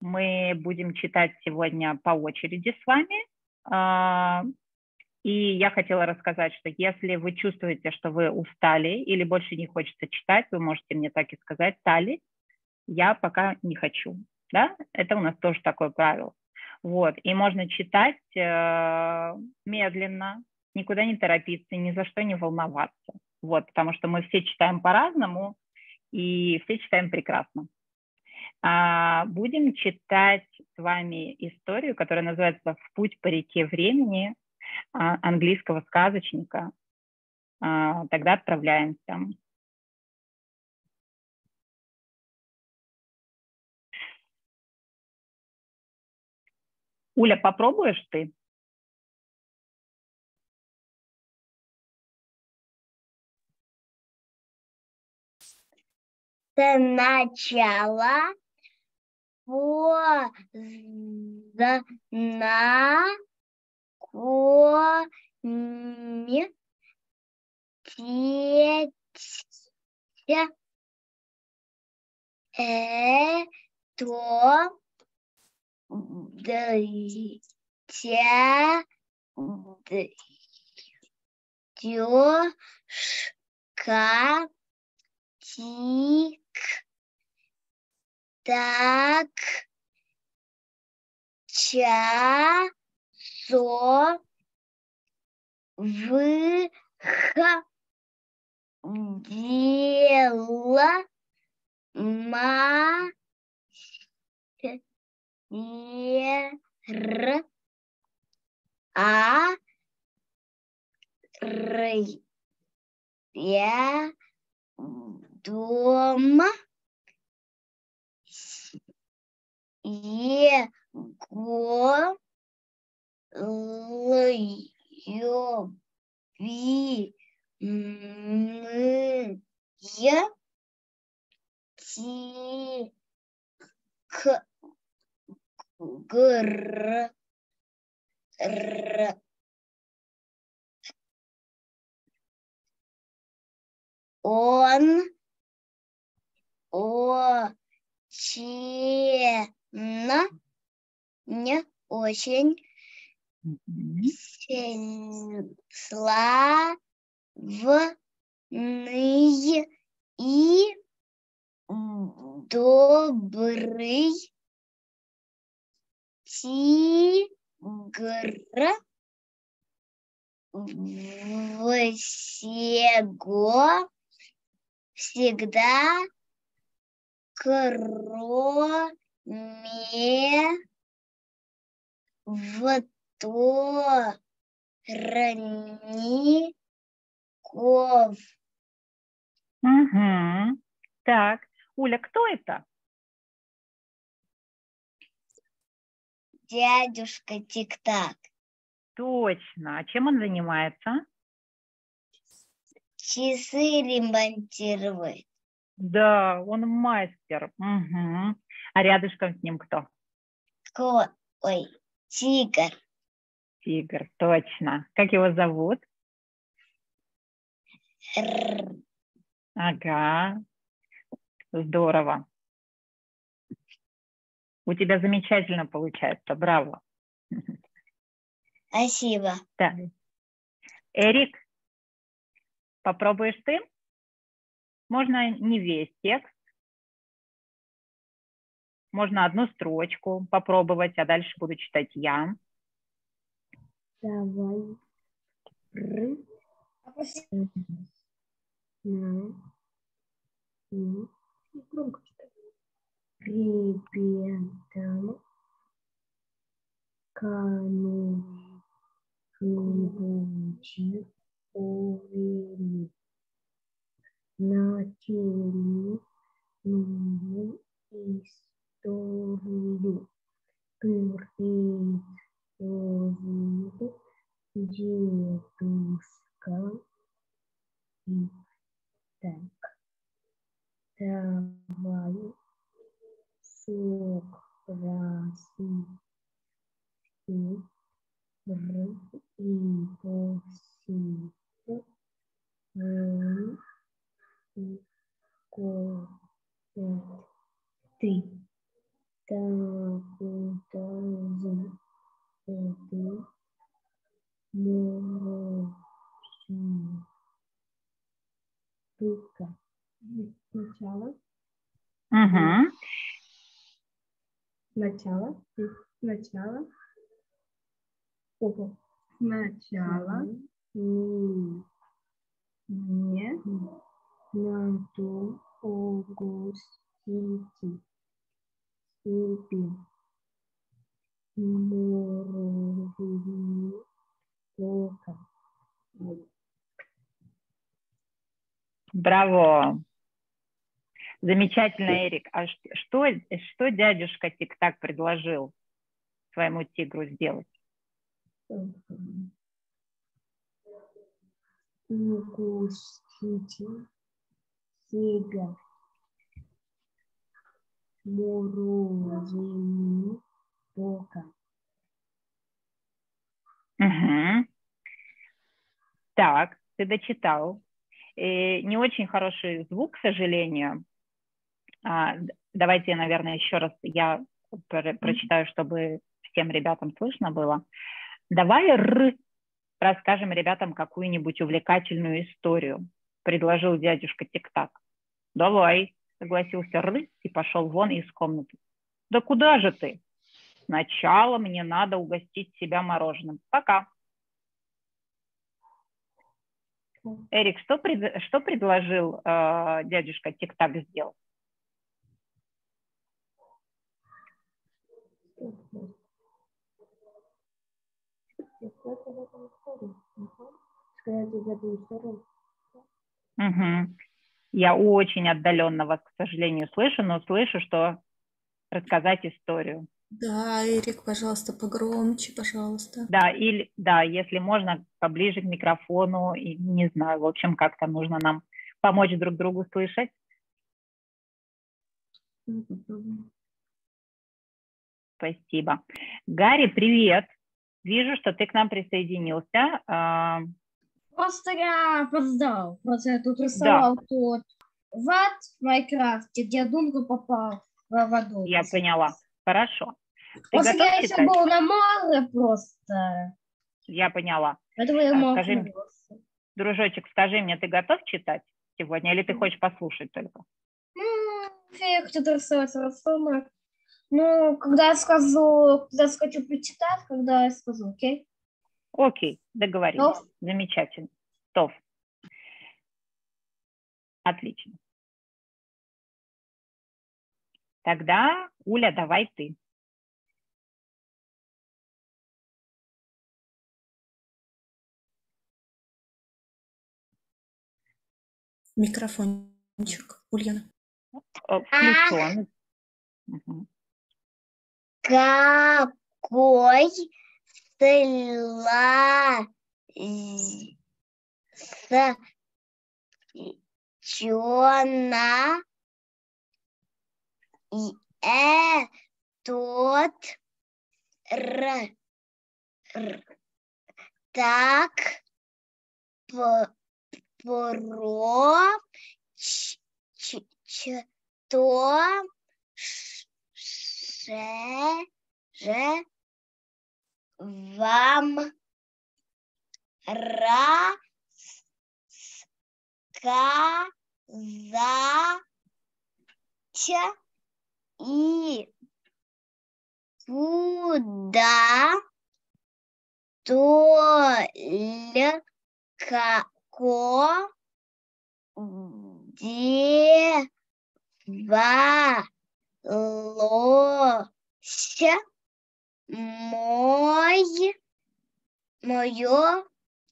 Мы будем читать сегодня по очереди с вами. И я хотела рассказать, что если вы чувствуете, что вы устали или больше не хочется читать, вы можете мне так и сказать: Тали, я пока не хочу. Да? Это у нас тоже такое правило. Вот. И можно читать медленно, никуда не торопиться, ни за что не волноваться. Вот. Потому что мы все читаем по-разному, и все читаем прекрасно. Будем читать с вами историю, которая называется «В путь по реке времени» английского сказочника. Тогда отправляемся. Уля, попробуешь ты? Сначала поздно дёшка тик-так часов дела дома его любимые тигр он очень славный и добрый тигр всегда кроме вторников. Угу. Так, Уля, кто это? Дядюшка Тик-так. Точно. А чем он занимается? Часы ремонтирует. Да, он мастер. Угу. А рядышком с ним кто? Тигр. Тигр, точно. Как его зовут? Ага, здорово. У тебя замечательно получается, браво. Спасибо. Да. Эрик, попробуешь ты? Можно не весь текст, можно одну строчку попробовать, а дальше буду читать я. Давай. Громко читай. Ребятам кануть увели. Начали новую историю. Предложил дедушка. Так, давай согласен и посидим. Ты. Начало. Угу. Начало. Начало. Опа. Сначала не надо огурчики себе мороженое плохо. Браво. Замечательно, Эрик. А что дядюшка Тик-Так предложил своему тигру сделать? Огурчики себе мороженое плохо. Угу. Так, ты дочитал. Не очень хороший звук, к сожалению. Давайте, наверное, еще раз я прочитаю, чтобы всем ребятам слышно было. Давай расскажем ребятам какую-нибудь увлекательную историю, предложил дядюшка Тик-Так. Давай, согласился Ры и пошел вон из комнаты. Да куда же ты? Сначала мне надо угостить себя мороженым. Пока. Эрик, что предложил дядюшка Тик-Так сделать? Угу. Я очень отдаленно вас, к сожалению, слышу, но слышу, что рассказать историю. Да, Эрик, пожалуйста, погромче, пожалуйста. Да, если можно, поближе к микрофону, и не знаю, в общем, как-то нужно нам помочь друг другу слышать. Спасибо. Гарри, привет. Вижу, что ты к нам присоединился. Просто я опоздал. Просто я тут рисовал тот ват в Майнкрафте, где Думка попал в воду. Я поняла. Хорошо. Ты Просто готов я еще читать? был на море просто. Я поняла. Поэтому я мог Скажи, дружочек, скажи мне, ты готов читать сегодня или ты хочешь послушать только? Я хочу рисовать рисунок. Ну, когда я скажу, когда я хочу прочитать, когда я скажу, окей? Окей, договорились. Топ. Замечательно. Топ. Отлично. Тогда, Уля, давай ты. Микрофончик, Ульяна. Включен. Угу. Какой слащёна тот так же вам рассказать и куда только девалось мое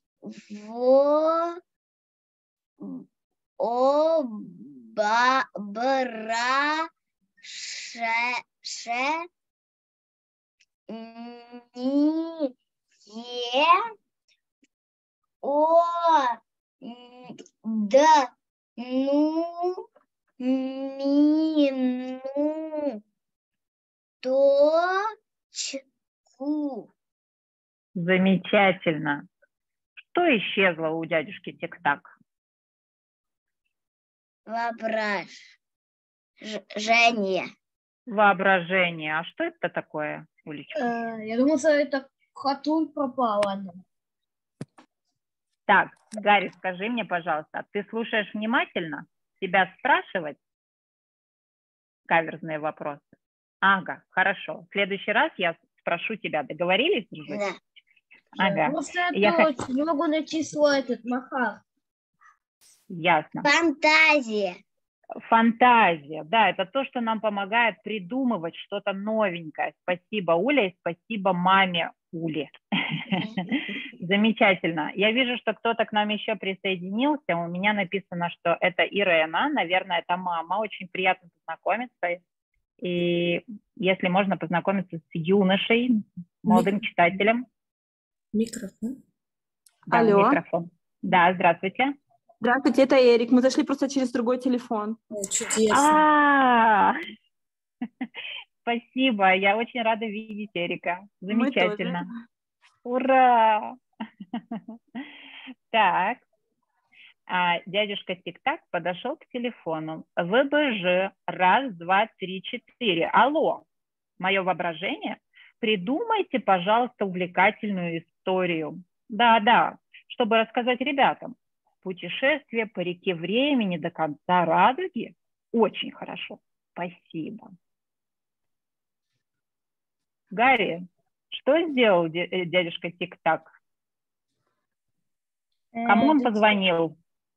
точку. Замечательно. Что исчезло у дядюшки Тик-Так? Воображение. Воображение. А что это такое, Улечка? Я думала, что это хатун пропала. Так, Гарри, скажи мне, пожалуйста, ты слушаешь внимательно? Тебя спрашивать каверзные вопросы? Ага, хорошо. В следующий раз я спрошу тебя. Договорились, дружочек? Да. Ага. Просто Я я точно не могу найти свой этот махар. Ясно. Фантазия. Фантазия, да, это то, что нам помогает придумывать что-то новенькое. Спасибо, Уля, и спасибо маме Ули. Замечательно. Я вижу, что кто-то к нам еще присоединился. У меня написано, что это Ирена, наверное, это мама. Очень приятно познакомиться. И если можно познакомиться с юношей, молодым читателем. Микрофон. Да, Алло. микрофон. Да, здравствуйте. Здравствуйте, это Эрик. Мы зашли просто через другой телефон. Ой, чудесно. Спасибо, я очень рада видеть Эрика. Мы тоже. Замечательно. Ура! Так, дядюшка Тик-Так подошел к телефону. ВБЖ, 1, 2, 3, 4. Алло, мое воображение? Придумайте, пожалуйста, увлекательную историю. Да, чтобы рассказать ребятам. Путешествие по реке времени до конца радуги? Очень хорошо. Спасибо. Гарри, что сделал дядюшка Тик-Так? Кому он позвонил?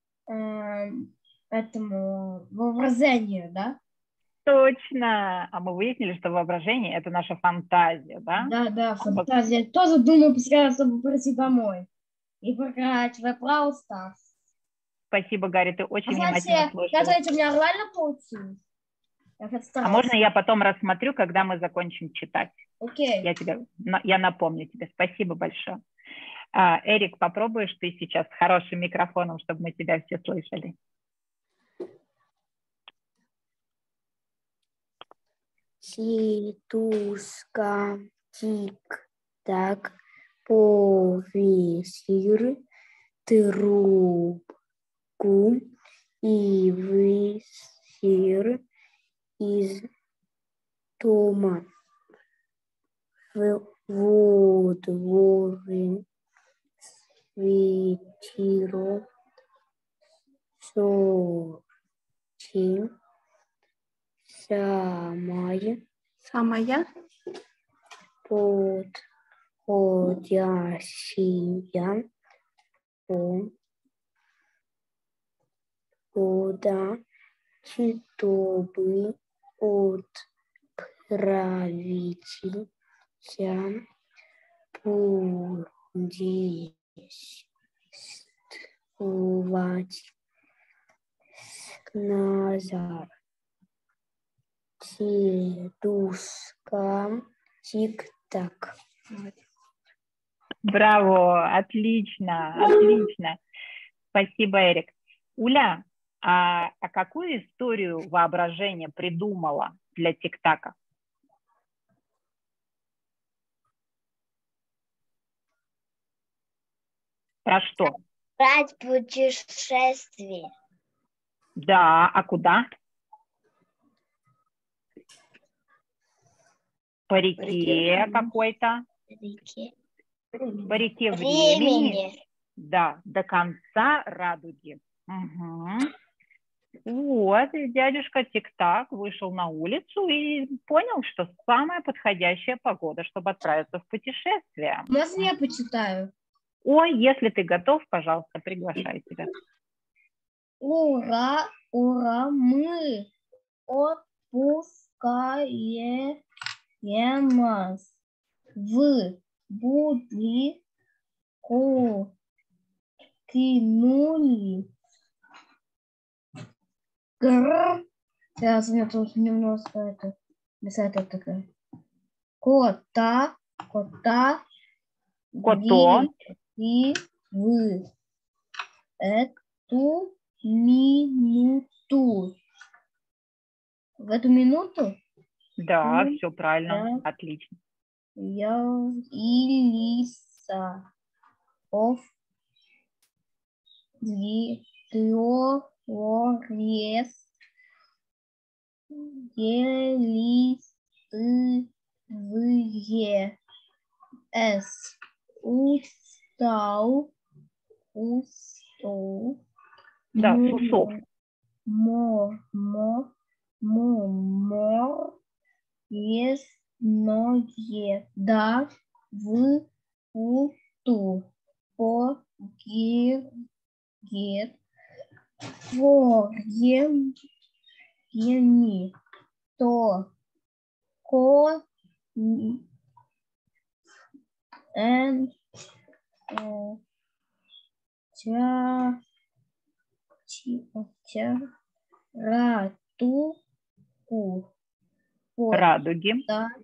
Этому воображению, да? Точно. А мы выяснили, что воображение – это наша фантазия, да? Да, фантазия. Тоже думаю, чтобы прийти домой и поиграть в Brawl Stars. Спасибо, Гарри, ты очень внимательно Кстати, слушаешь. у меня реально получилось. А можно я потом рассмотрю, когда мы закончим читать? Окей. Я напомню тебе. Спасибо большое. Эрик, попробуешь ты сейчас с хорошим микрофоном, чтобы мы тебя все слышали? Титушка Тик-Так повесил трубку и вышел из дома. Во дворе светило солнце. Самая подходящая погода, чтобы отправиться путешествовать назад. Дедушка Тик-Так. Браво, отлично, отлично. Спасибо, Эрик. Уля, а какую историю воображения придумала для Тик-Така? Про что? Брать путешествие. Да, а куда? По реке какой-то. По реке времени. Да, до конца радуги. Угу. Вот, и дядюшка Тик-Так вышел на улицу и понял, что самая подходящая погода, чтобы отправиться в путешествие. Можно я почитаю? Ой, если ты готов, пожалуйста, приглашаю тебя. Ура, ура, мы отпускаем в Будрику, кинули. Сейчас у меня тут немножко это, высота такая. Кота, Кото. и в эту минуту. В эту минуту Да, Ну, все правильно, да. отлично. явился в дворец Елистывые. С. Устал. Устал. Да, с усов. Мор. Лесное. Да. В. Уту. По. Гет. Еми. То. Ко. Н. Ратуку. Радуги.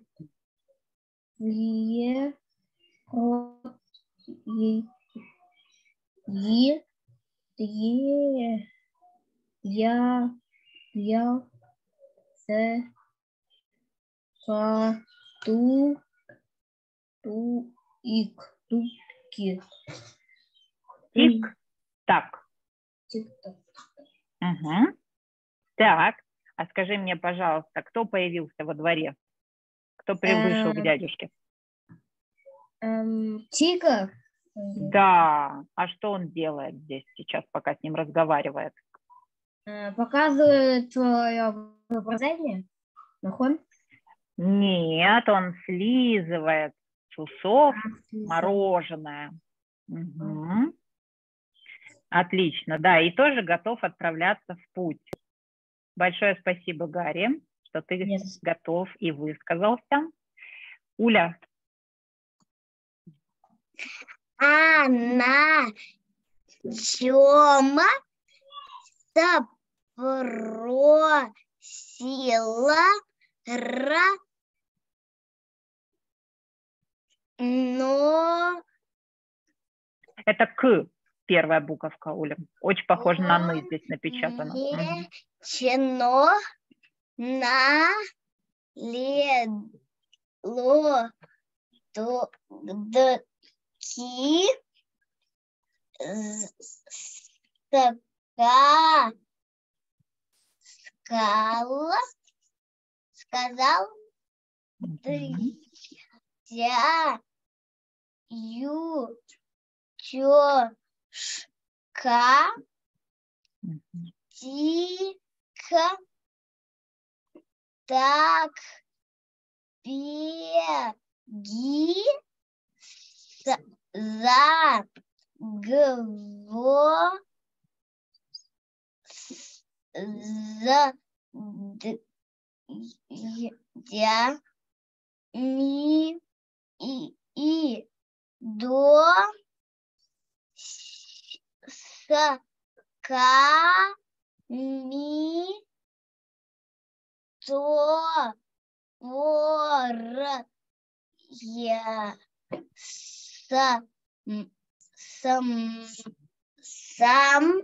Тик-так. Угу. Так, а скажи мне, пожалуйста, кто появился во дворе? Кто вышел к дядюшке? Тигр. Да, а что он делает здесь сейчас, пока с ним разговаривает? Показывает твое воображение? Нахон? Нет, он слизывает с усов мороженое. Угу. Отлично, да, и тоже готов отправляться в путь. Большое спасибо, Гарри, что ты готов и высказался. Уля. Она Тёма запросила но Это К, первая буковка, Уля. Очень похоже на «ны» здесь напечатано. Чено на лодки сказал дядюшка тихо так беги за гвоздями и до сками я сам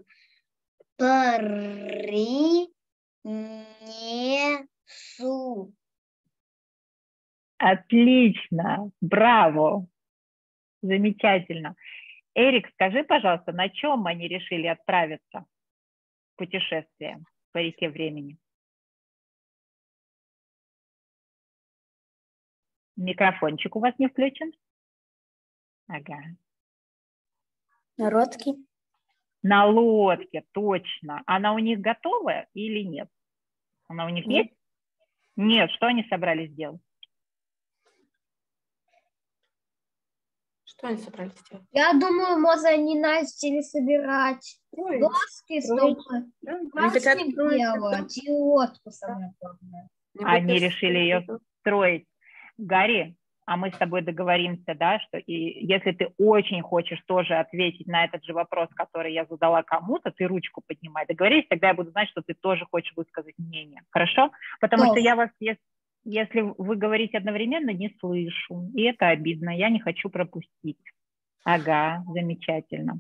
принесу. Отлично, браво, замечательно. Эрик, скажи, пожалуйста, на чем они решили отправиться в путешествие по реке времени? Микрофончик у вас не включен? Ага. На лодке. На лодке, точно. Она у них готовая или нет? Она у них есть? Нет, что они собрались делать? Что они собрались делать? Я думаю, можно они начали собирать доски, чтобы красник делать, и лодку самое главное. Они решили ее строить. Гарри, а мы с тобой договоримся, да, что если ты очень хочешь тоже ответить на этот же вопрос, который я задала кому-то, ты ручку поднимай. Договорились, тогда я буду знать, что ты тоже хочешь высказать мнение. Хорошо? Потому что я вас, если вы говорите одновременно, не слышу. И это обидно, я не хочу пропустить. Ага, замечательно.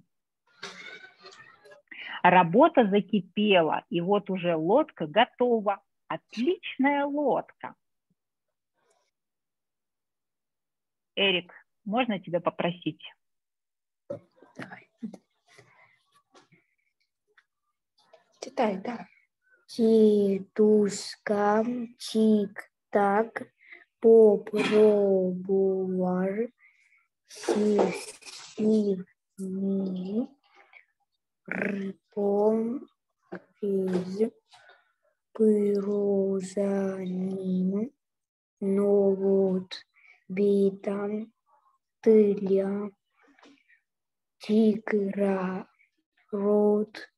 Работа закипела, и вот уже лодка готова. Отличная лодка. Эрик, можно тебя попросить? Давай. Читай, да. Титушка тик-так попробовал сивни рыбом из пирожным, но вот беда для тигра рот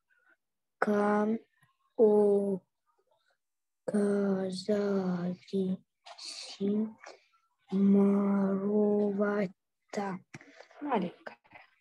оказались маровата. Маленькая.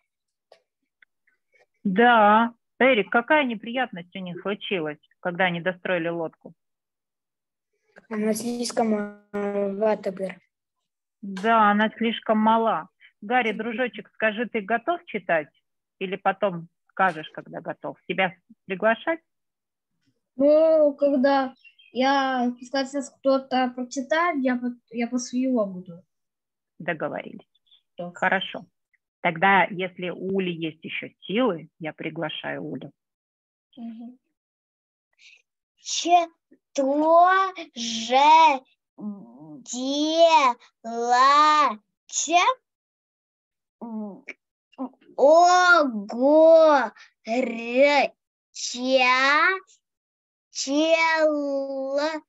Да. Эрик, какая неприятность у них случилась, когда они достроили лодку? Она слишком маровата была. Да, она слишком мала. Гарри, дружочек, скажи, ты готов читать? Или потом скажешь, когда готов? Тебя приглашать? Ну, когда я, кстати, кто-то прочитает, я после его буду. Договорились. Да. Хорошо. Тогда, если у Ули есть еще силы, я приглашаю Улю. Что же делать? Ого, челся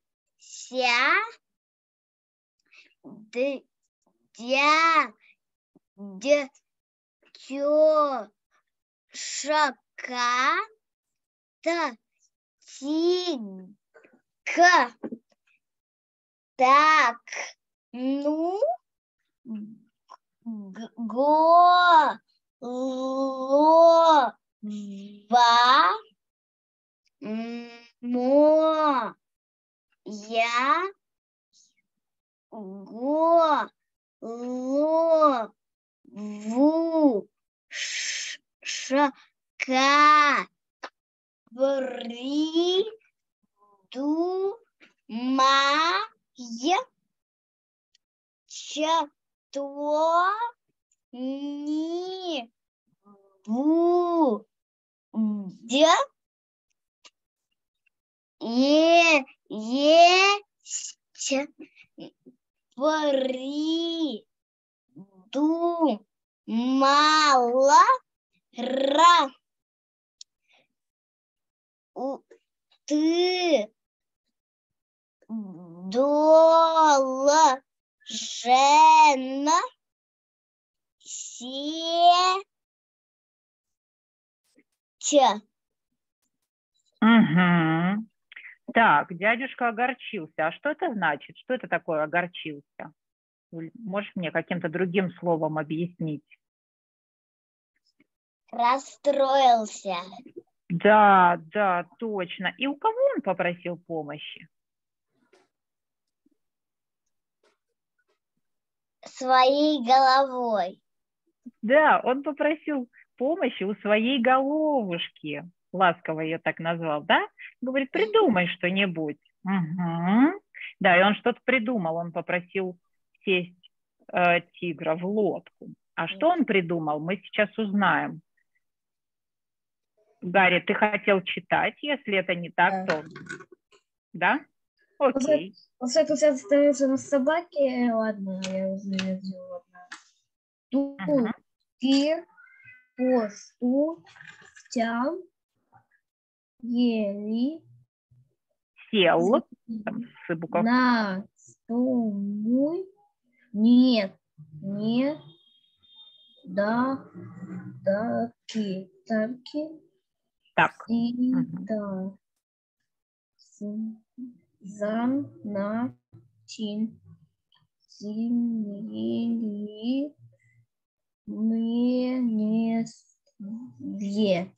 дядюшка Тик. Так, ну, голова моя головушка придумай, что не будет есть придумала ты должен сесть. Угу. Так, дядюшка огорчился. А что это значит? Что это такое огорчился? Можешь мне каким-то другим словом объяснить? Расстроился. Да, да, точно. И у кого он попросил помощи? Своей головой. Да, он попросил помощи у своей головушки. Ласково ее так назвал, да? Говорит, придумай что-нибудь. Угу. Да, и он что-то придумал. Он попросил сесть тигра в лодку. А что он придумал, мы сейчас узнаем. Гарри, ты хотел читать, если это не так, то... Да? Окей. Вот это сейчас остается на собаке. Ладно, я уже сделала. Угу. Туки постучал, ели Сел. Там с букв. на стул. Нет, нет, да, таки, Так. сида, зан, на, чин, зимели, мне, две.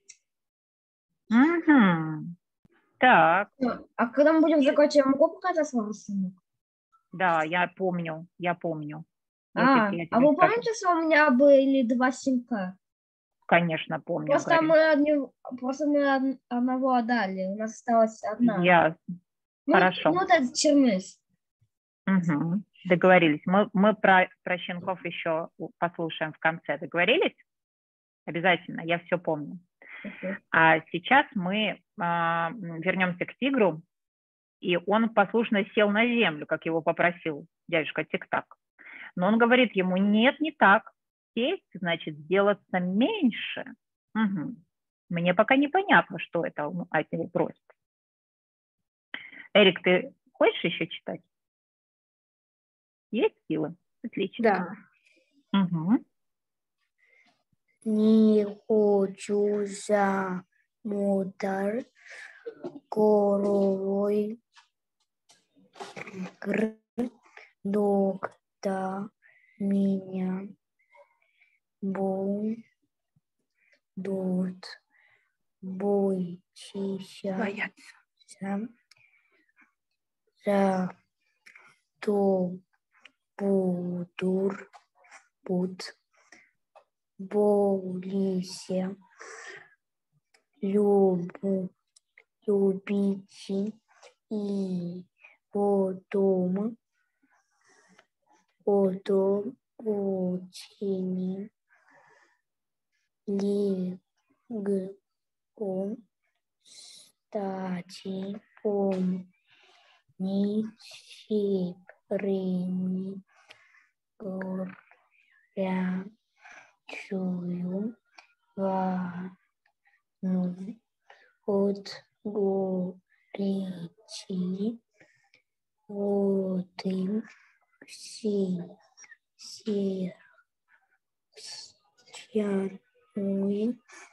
Угу. Так. А когда мы будем заканчивать, я могу показать свой рисунок? Да, я помню, я помню. А Если я вы тебе скажу. помните, что у меня были два щенка? Конечно, помню. Просто Гарри. мы одного отдали, у нас осталась одна. Ясно. Хорошо. Ну, это черныш. Угу. Договорились. Мы про щенков еще послушаем в конце. Договорились? Обязательно, я все помню. А сейчас мы вернемся к тигру, и он послушно сел на землю, как его попросил дядюшка Тик-Так. Но он говорит ему: нет, не так. Сесть значит сделаться меньше. Угу. Мне пока непонятно, что это он от него просит. Эрик, ты хочешь еще читать? Есть силы? Отлично. Да. Угу. Не хочу замудар коровой доктор меня будут бояться. Зато будут более любить и потом очень легко стать помнить горячую ванну от горячей воды сердцу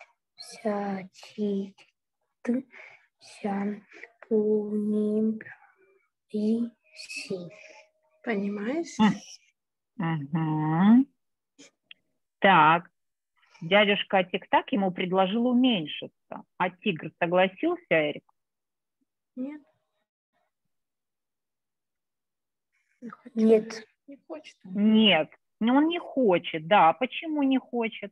шампунем и Понимаешь? Угу. Так, дядюшка Тик-Так ему предложил уменьшиться. А тигр согласился, Эрик? Нет. Нет. Не хочет. Нет, он не хочет. Да, почему не хочет?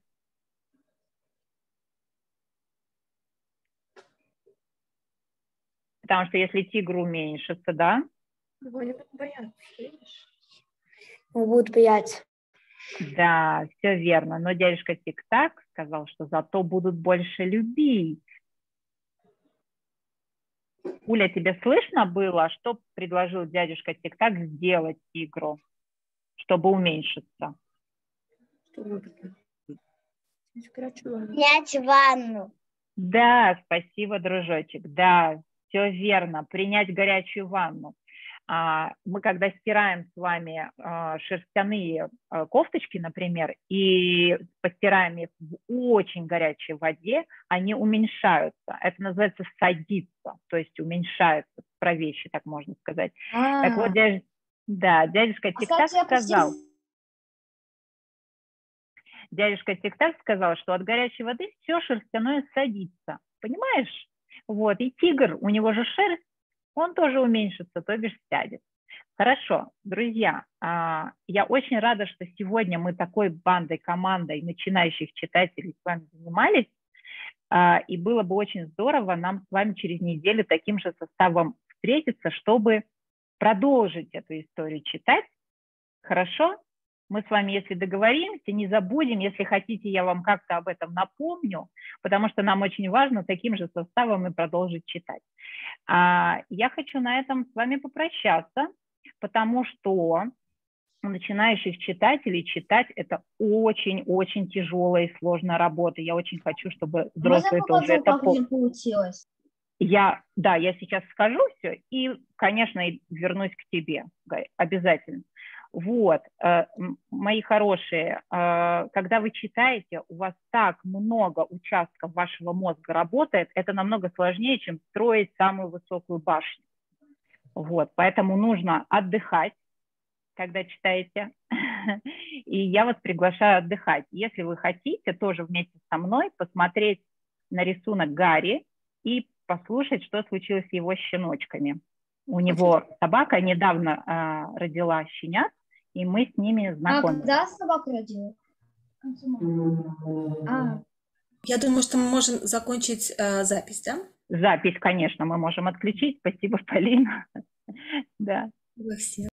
Потому что если тигр уменьшится, да? Его не будут бояться, видишь? Будут бояться. Да, все верно. Но дядюшка Тик-Так сказал, что зато будут больше любить. Уля, тебе слышно было, что предложил дядюшка Тик-Так сделать тигру, чтобы уменьшиться? Принять ванну. Да, спасибо, дружочек. Да, все верно. Принять горячую ванну. Мы когда стираем с вами шерстяные кофточки, например, и постираем их в очень горячей воде, они уменьшаются. Это называется садиться, то есть уменьшаются, правее, так можно сказать. Так вот, дядюшка Тик-Так сказал. Дядюшка Тик-Так сказал, что от горячей воды все шерстяное садится. Понимаешь? Вот. И тигр, у него же шерсть, он тоже уменьшится, то бишь сядет. Хорошо, друзья, я очень рада, что сегодня мы такой бандой, командой начинающих читателей с вами занимались. И было бы очень здорово нам с вами через неделю таким же составом встретиться, чтобы продолжить эту историю читать. Хорошо? Мы с вами, если договоримся, не забудем, если хотите, я вам как-то об этом напомню, потому что нам очень важно таким же составом и продолжить читать. Я хочу на этом с вами попрощаться, потому что у начинающих читателей читать – это очень-очень тяжелая и сложная работа. Я очень хочу, чтобы взрослые тоже это поняли. Получилось. Я сейчас скажу все и, конечно, вернусь к тебе, Гай, обязательно. Вот, мои хорошие, когда вы читаете, у вас так много участков вашего мозга работает, это намного сложнее, чем строить самую высокую башню. Вот, поэтому нужно отдыхать, когда читаете, и я вас приглашаю отдыхать. Если вы хотите, тоже вместе со мной посмотреть на рисунок Гарри и послушать, что случилось с его щеночками. У него собака недавно родила щенят, и мы с ними знакомы. Когда собака родила? Я думаю, что мы можем закончить запись, да? Запись, конечно, мы можем отключить. Спасибо, Полина. Да. Во всем.